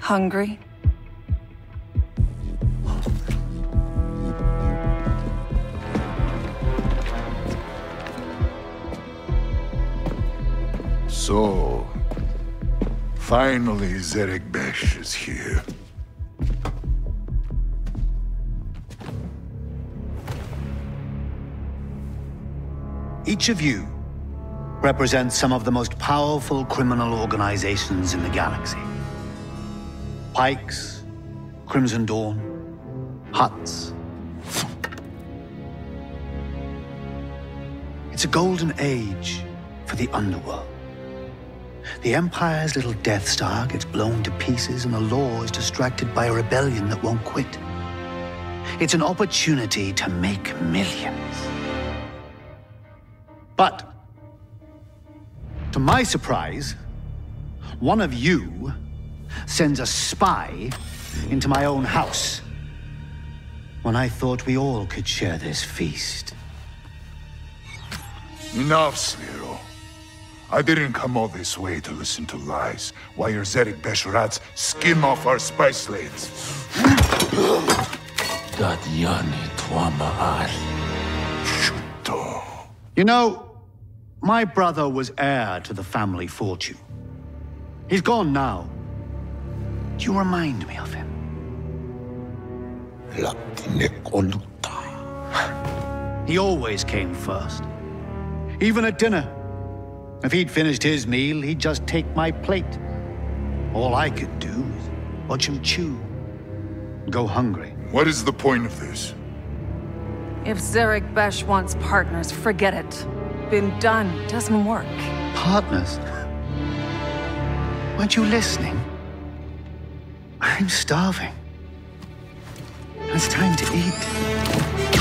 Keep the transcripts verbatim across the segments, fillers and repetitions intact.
Hungry? So, finally Zerek Besh is here. Each of you represents some of the most powerful criminal organizations in the galaxy. Pikes, Crimson Dawn, Hutts. It's a golden age for the underworld. The Empire's little Death Star gets blown to pieces and the law is distracted by a rebellion that won't quit. It's an opportunity to make millions. But, to my surprise, one of you sends a spy into my own house when I thought we all could share this feast. Enough, Sliro. I didn't come all this way to listen to lies while your Zerek Besh rats skim off our spy slates. You know, my brother was heir to the family fortune. He's gone now. Do you remind me of him? He always came first. Even at dinner. If he'd finished his meal, he'd just take my plate. All I could do is watch him chew. Go hungry. What is the point of this? If Zerek Besh wants partners, forget it. Been done. Doesn't work. Partners? Weren't you listening? I'm starving. It's time to eat.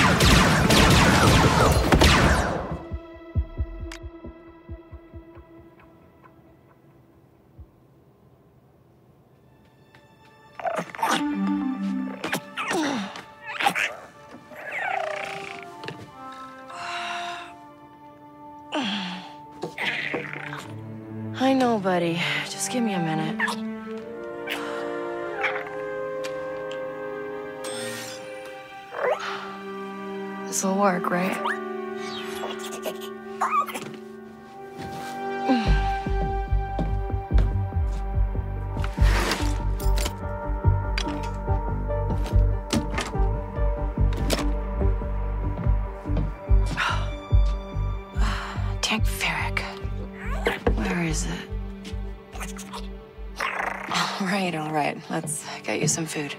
I know, buddy. Just give me a minute. This'll work, right? Tank Ferric. Where is it? All right, all right. Let's get you some food.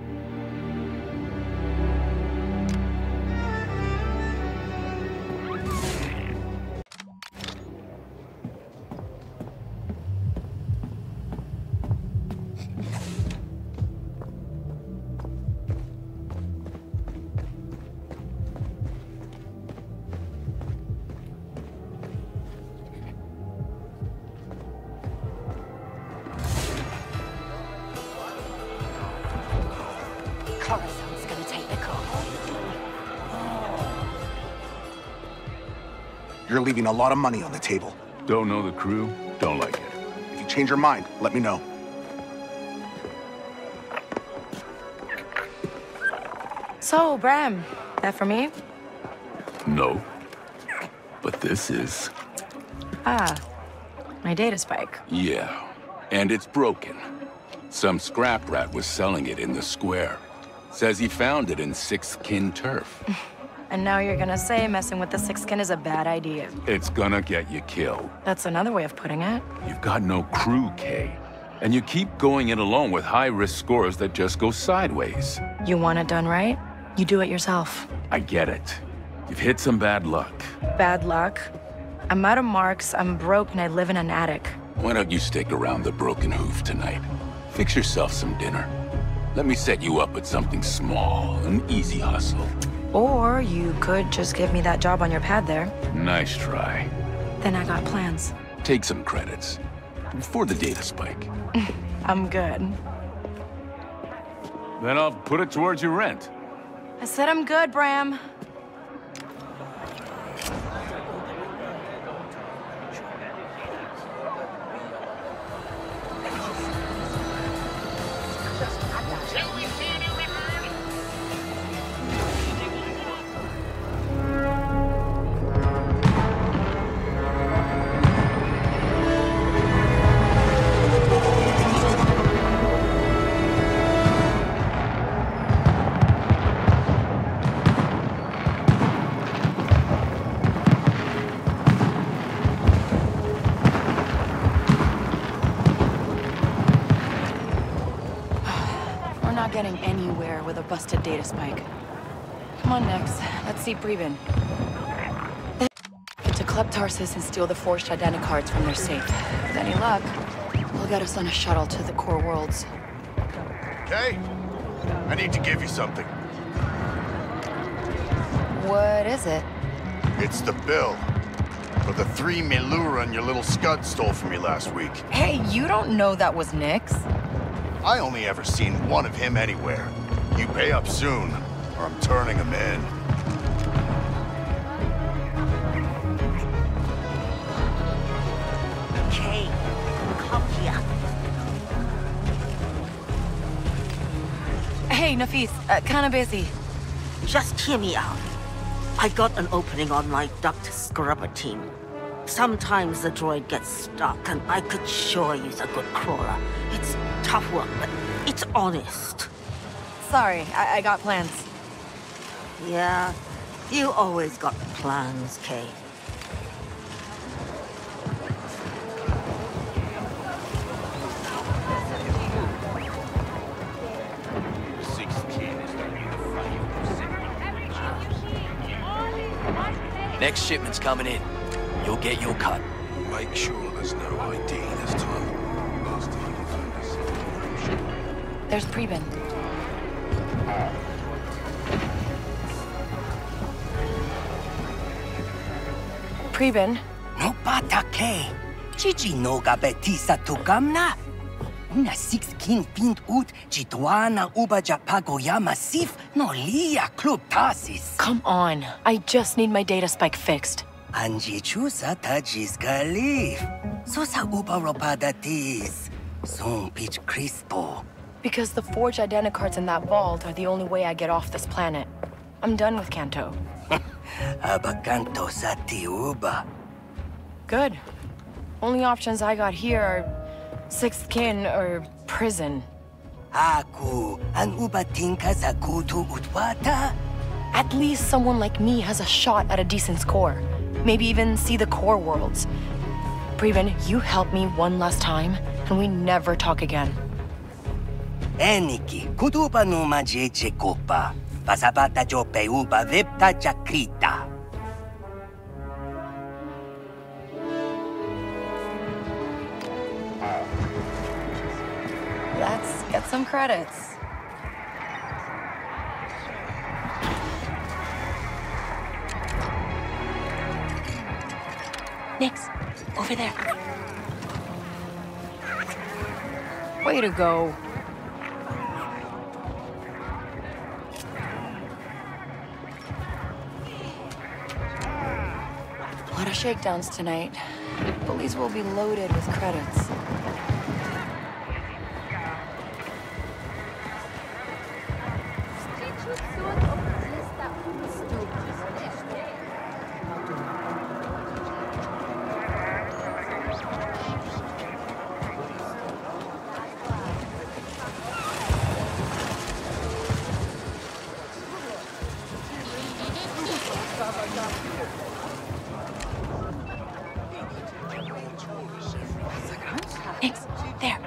Coruscant's gonna take the call. You're leaving a lot of money on the table. Don't know the crew, don't like it. If you change your mind, let me know. So, Bram, that for me? No. But this is... Ah, my data spike. Yeah, and it's broken. Some scrap rat was selling it in the square. Says he found it in Sixth Kin turf. And now you're gonna say messing with the Sixth Kin is a bad idea. It's gonna get you killed. That's another way of putting it. You've got no crew, Kay. And you keep going it alone with high-risk scores that just go sideways. You want it done right? You do it yourself. I get it. You've hit some bad luck. Bad luck? I'm out of marks, I'm broke, and I live in an attic. Why don't you stick around the Broken Hoof tonight? Fix yourself some dinner. Let me set you up with something small, an easy hustle. Or you could just give me that job on your pad there. Nice try. Then I got plans. Take some credits. For the data spike. I'm good. Then I'll put it towards your rent. I said I'm good, Bram. not getting anywhere with a busted data spike. Come on, Nex. Let's see Preben. Get to Kleptarsis and steal the forged identicards from their safe. With any luck, we'll get us on a shuttle to the core worlds. Kay, I need to give you something. What is it? It's the bill for the three Meluran your little scud stole from me last week. Hey, you don't know that was Nix? I only ever seen one of him anywhere. You pay up soon, or I'm turning him in. Kay, come here. Hey, Nafis, uh, kinda busy. Just hear me out. I got an opening on my duct scrubber team. Sometimes the droid gets stuck, and I could sure use a good crawler. It's tough work, but it's honest. Sorry, I, I got plans. Yeah, you always got plans, Kay. Next shipment's coming in. You'll get your cut. Make sure there's no I D this time. There's Preben. Preben? No bata ke. Gigi no gabetisa tugamna. Una sixteen pint ut jituana uba japagoyama sif no lia club tasis. Come on. I just need my data spike fixed. Anji chusa tajis galif. Sosa uba ropada tis. Soon pitch crispo. Because the forged identicards in that vault are the only way I get off this planet. I'm done with Canto. Abacanto sati uba. Good. Only options I got here are sixth kin or prison. Aku an uba tinka sa kutu utwata. At least someone like me has a shot at a decent score. Maybe even see the core worlds. Preben, you help me one last time, and we never talk again. Eniki, kutupa numa jeje kopa. Pasabata jo peuba vipta chakrita. Let's get some credits. Nix, over there. Way to go. A lot of shakedowns tonight. Police will be loaded with credits. Nix, there.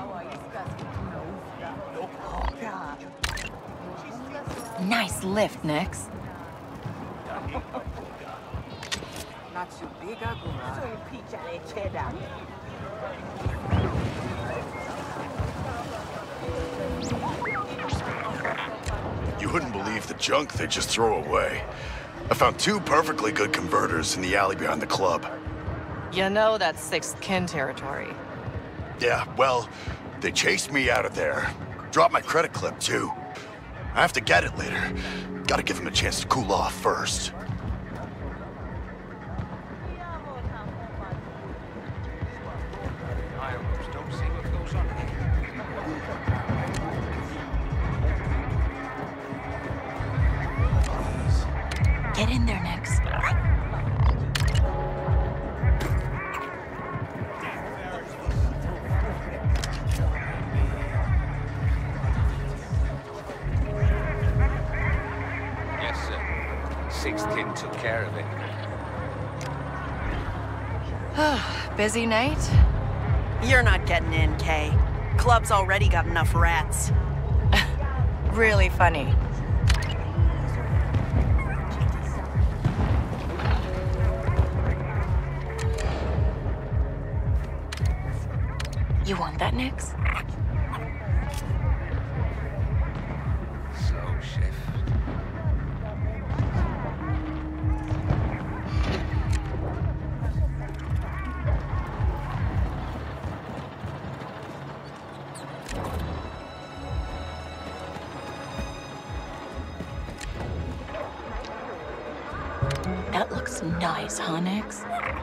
Nice lift, Nix. You wouldn't believe the junk they just throw away. I found two perfectly good converters in the alley behind the club. You know that's sixth kin territory. Yeah, well, they chased me out of there. Dropped my credit clip, too. I have to get it later. Gotta give him a chance to cool off first. Get in there, Nix. Yes, sir. Sixth kin took care of it. Busy night? You're not getting in, Kay. Club's already got enough rats. really funny. You want that, Nix? Slow shift. That looks nice, huh, Nix?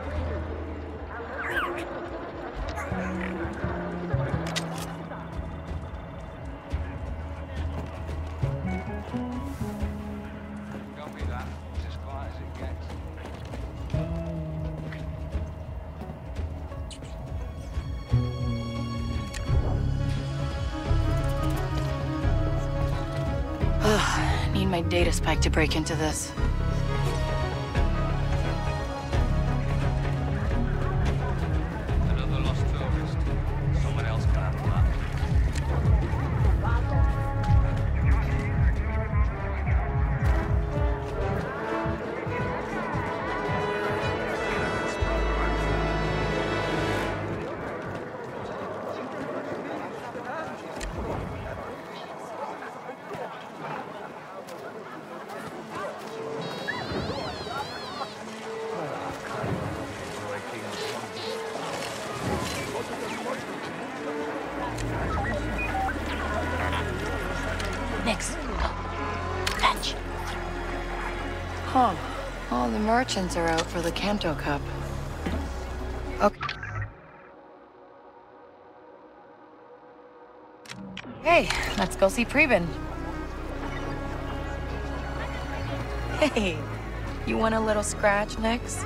Got me that. It's as quiet as it gets. Need my data spike to break into this. Another lost tourist. Someone else can handle that. Nix. Fetch. Huh. All the merchants are out for the Kanto Cup. Okay. Hey, let's go see Preben. Hey, you want a little scratch, Nix?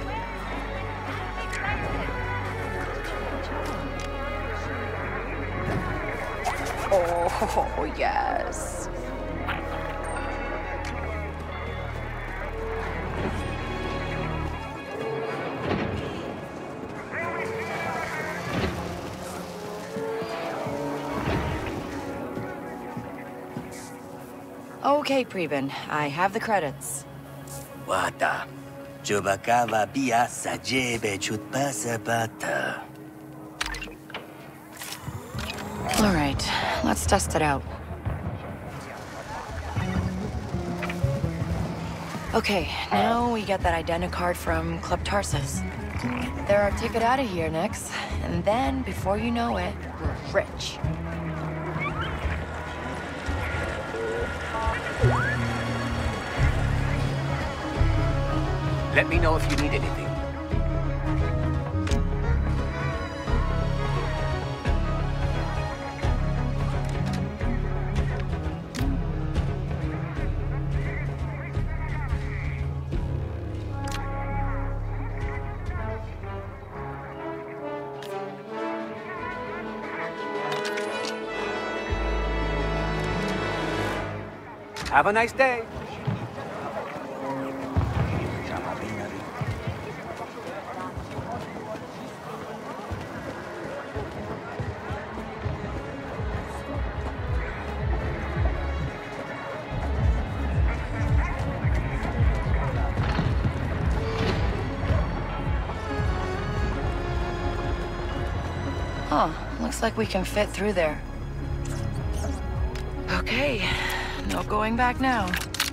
Oh, yes. Okay, Preben, I have the credits. Wata. Chubakava bia sajebe chutpasa bata. All right, let's test it out. Okay, now we get that identicard from Club Tarsus. They're our ticket out of here, Nix. And then, before you know it, we're rich. Let me know if you need anything. Have a nice day. Huh, looks like we can fit through there. Okay, no going back now.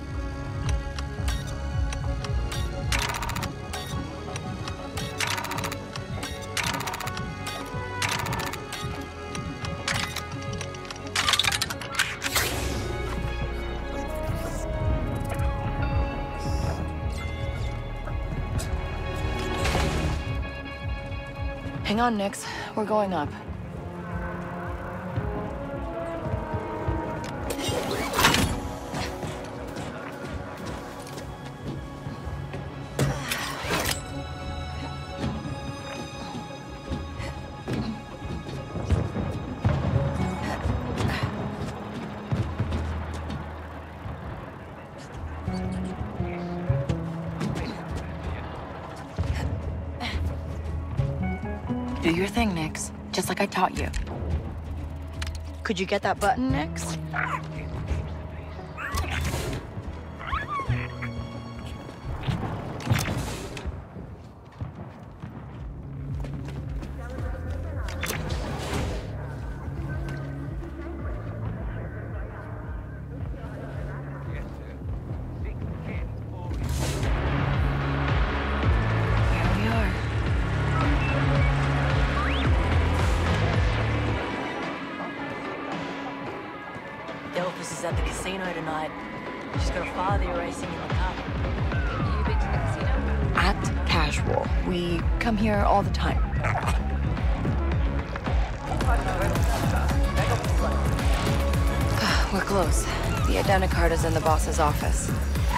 Hang on, Nix. We're going up. Do your thing, Nix. Just like I taught you. Could you get that button, Nix? Delphus is at the casino tonight. She's got a father racing in the cup. You been to the casino? At Casual. We come here all the time. We're close. The identicard is in the boss's office.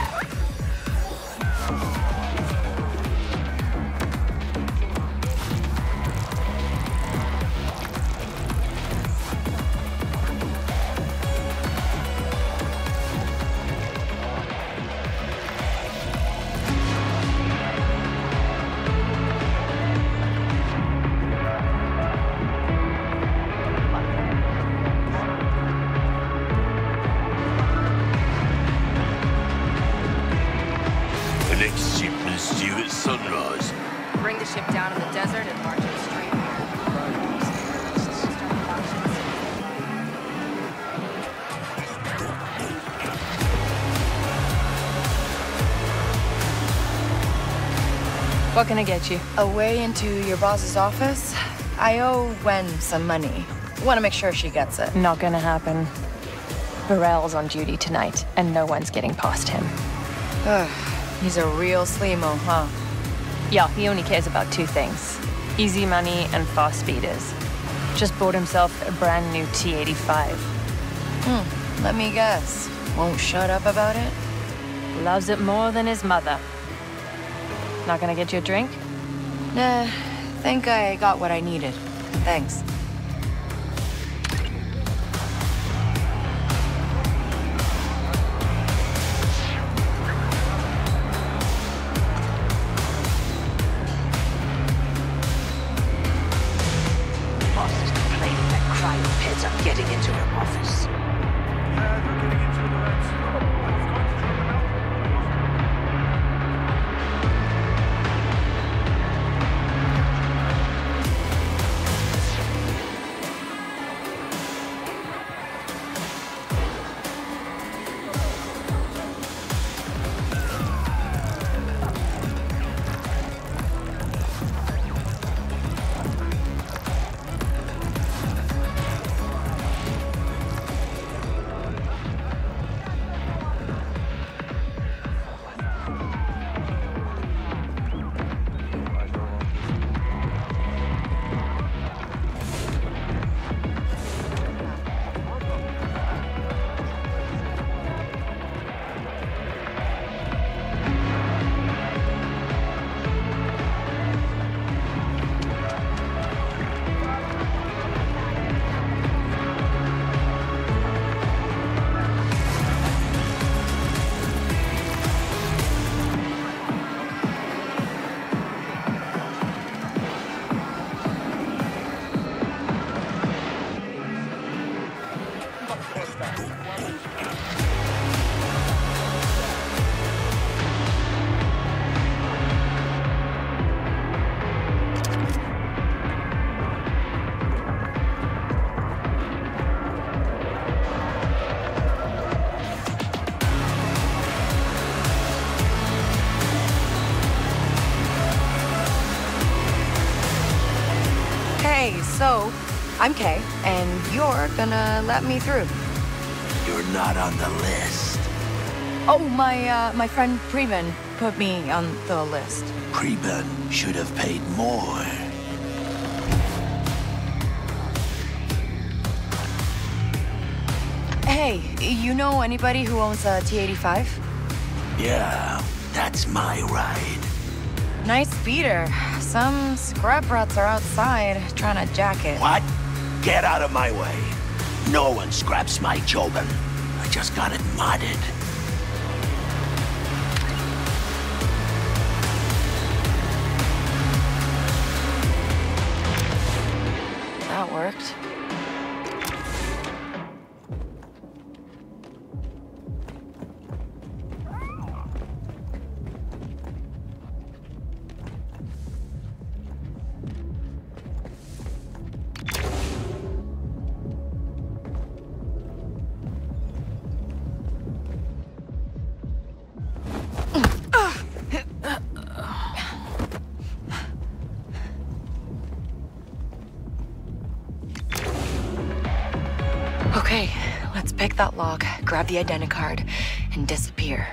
Sunrise. Bring the ship down in the desert and march it straight What can I get you? A way into your boss's office? I owe Wen some money. Want to make sure she gets it. Not gonna happen. Burrell's on duty tonight, and no one's getting past him. Ugh, he's a real sleemo, huh? Yeah, he only cares about two things. Easy money and fast speeders. Just bought himself a brand new T eighty-five. Hmm, let me guess. Won't shut up about it? Loves it more than his mother. Not gonna get you a drink? Nah, think I got what I needed. Thanks. Getting into her office. Hey, so, I'm Kay, and you're gonna let me through. You're not on the list. Oh, my, uh, my friend Preben put me on the list. Preben should have paid more. Hey, you know anybody who owns a T eighty-five? Yeah, that's my ride. Nice speeder. Some scrap rats are outside trying to jack it. What? Get out of my way. No one scraps my Jobin. I just got it modded. That worked. Okay, Let's pick that lock, grab the identicard, and disappear.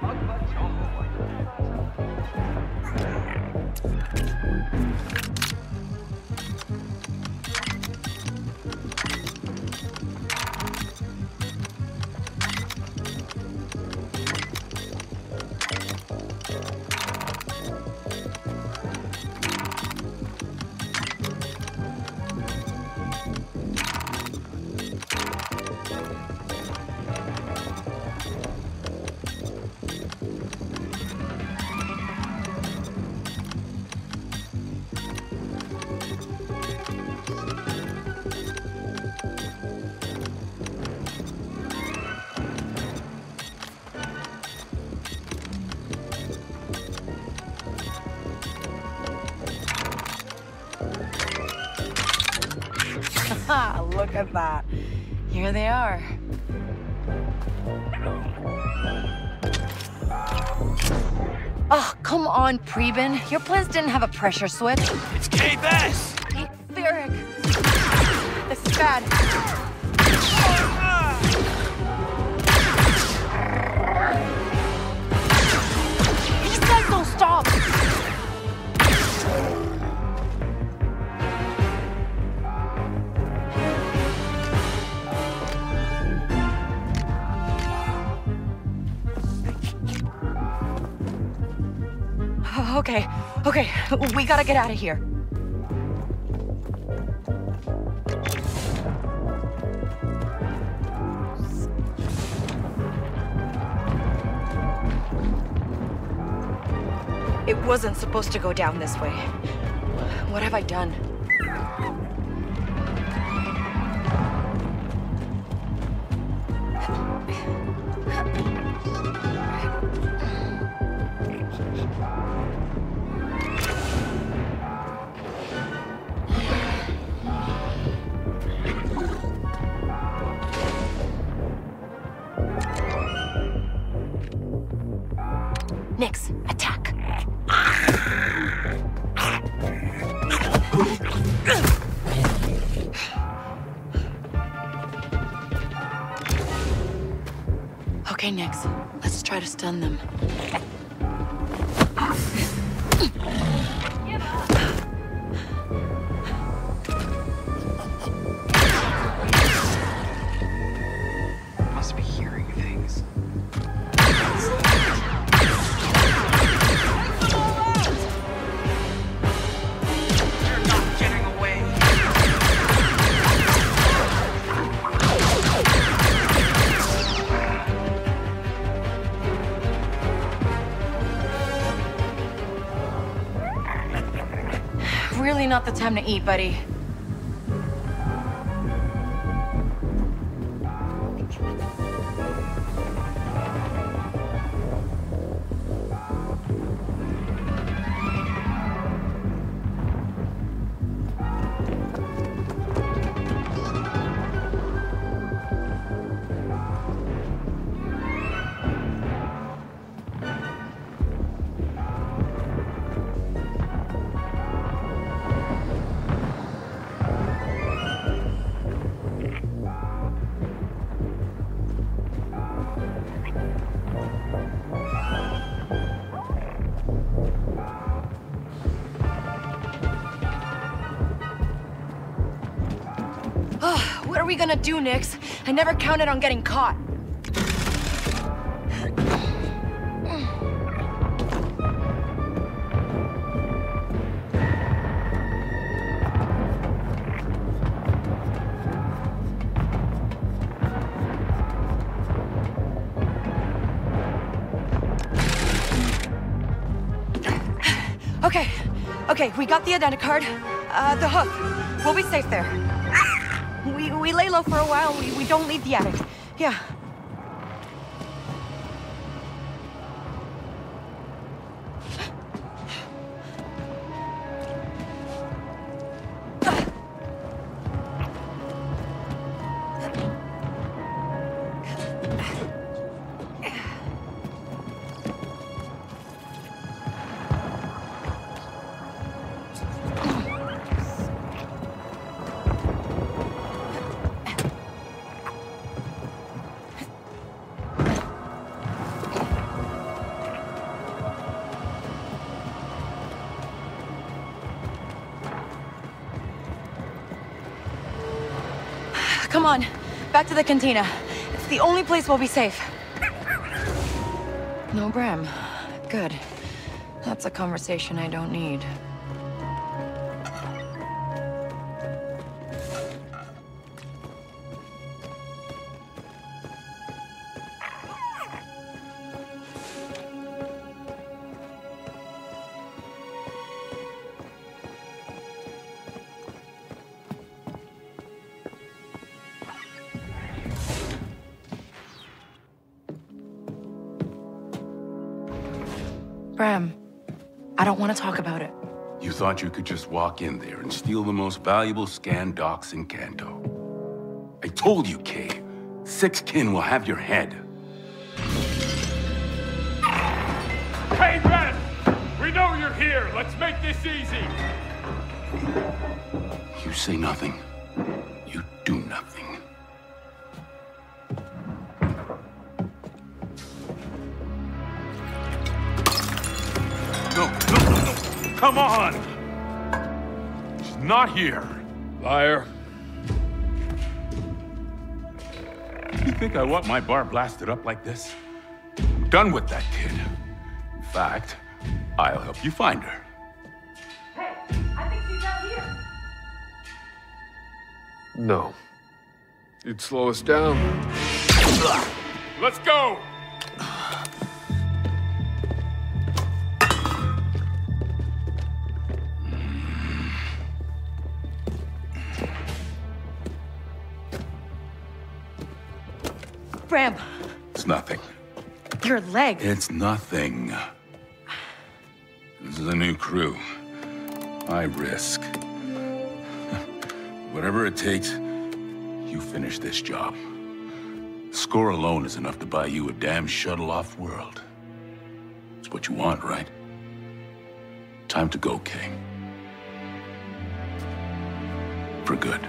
Look at that. Here they are. Oh, come on, Preben. Your plans didn't have a pressure switch. It's Kay Vess! Hey, Varric. This is bad. These guys don't stop. Okay, okay, we gotta get out of here. It wasn't supposed to go down this way. What have I done? Nix, attack. Okay, Nix, let's try to stun them. Must be hearing things. Really not the time to eat, buddy. What are we gonna do, Nix? I never counted on getting caught. Okay, okay, we got the identicard. Uh, the hook. We'll be safe there. We, we lay low for a while, we, we don't leave the attic. Yeah. Come on, back to the cantina. It's the only place we'll be safe. No Bram. Good. That's a conversation I don't need. Bram, I don't want to talk about it. You thought you could just walk in there and steal the most valuable scan docs in Kanto. I told you, Kay. Six kin will have your head. Hey, Ren! We know you're here. Let's make this easy. You say nothing. You do nothing. No, no, no, no. Come on! She's not here. Liar. You think I want my bar blasted up like this? I'm done with that kid. In fact, I'll help you find her. Hey, I think she's out here. No. You'd slow us down. Let's go! Bram, It's nothing. your leg. It's nothing. This is a new crew. I risk. Whatever it takes, you finish this job. Score alone is enough to buy you a damn shuttle off-world. It's what you want, right? Time to go, Kay. For good.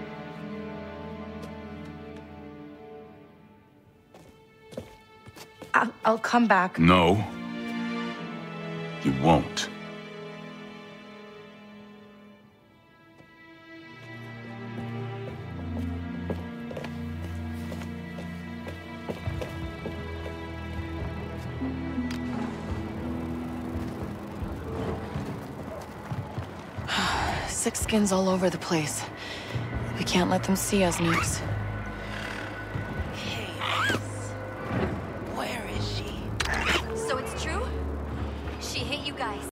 I'll, I'll come back. No. You won't. Six skins all over the place. We can't let them see us, Nukes.